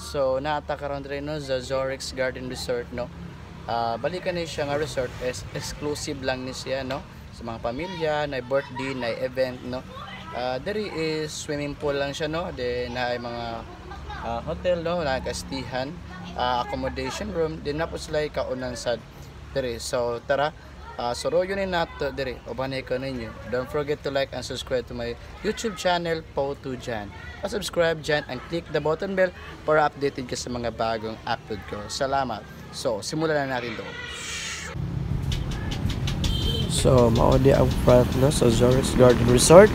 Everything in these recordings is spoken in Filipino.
So naata karon diri no sa Zorix Garden Resort no. Balikan ni siya nga resort is exclusive lang ni siya no sa mga pamilya, na birthday, na event no. Diri is swimming pool lang siya no. Then na mga hotel no, na kastihan, accommodation room, din na po sila kaunan sa diri. So tara, suruyo ni nato diri. Ubanay ko ninyo. Don't forget to like and subscribe to my YouTube channel, Po2 Jan. Pa-subscribe dyan and click the button bell para updated ka sa mga bagong upload ko. Salamat. So, simulan na natin to. So, maudi ang front no sa Zorix Garden Resort.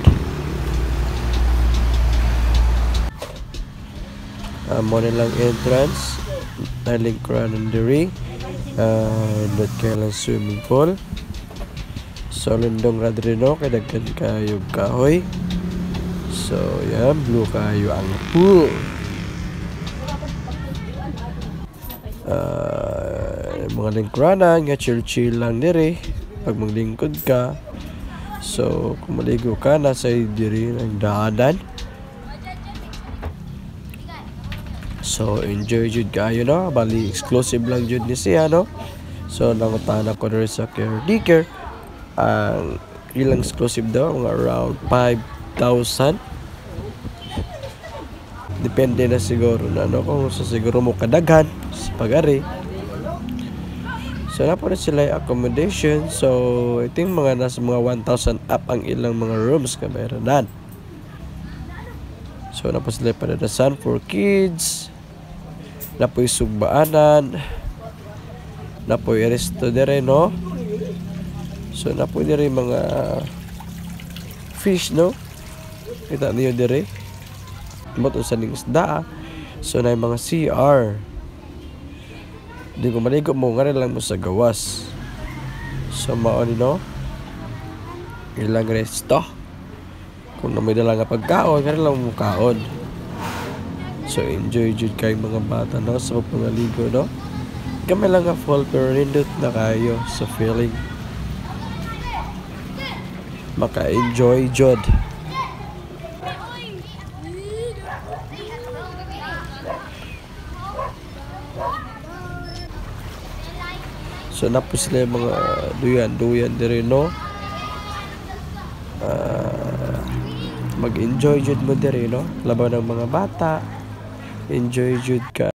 Mo nilang entrance. Nalingkuran ng diri. Not kailang swimming pool. So, lindong radrino. Kaya dagkan kayo kahoy. So, yan. Blue kayo ang pool. Mga lingkuranan. Nga chill-chill lang diri. Pag maglingkod ka. So, kung maligo ka, nasa diri ng daanan. So, enjoy jud kayo no. Bali, exclusive lang jud ni siya no. So, nangutana ko rin sa caretaker. Ang ilang exclusive daw, mga around 5,000. Depende na siguro na no, kung sa siguro mo kadaghan sa pag-ari. So, napo na sila accommodation. So, I think mga nasa mga 1,000 up ang ilang mga rooms ka mayronan. So, napo sila padadasan for kids. Napo'y sugbaanan. Napo'y resto dire no. So, napo'y dire mga fish no. Kita niyo dire. Moto sa ning isda. So, na mga CR. Di ko maligo mo nga lang mo sa gawas. So, maon no. Ilang resto. Kung na may dala nga pagkaon, nga lang mo kaon. So, enjoy jud kay mga bata no sa pagpangaligo no. Kami lang nga full pero nindot na kayo sa feeling. Maka-enjoy jud. So, napo sila yung mga duyan diri no. Mag-enjoy jud mo diri no. Laban ng mga bata. Enjoy jud ka.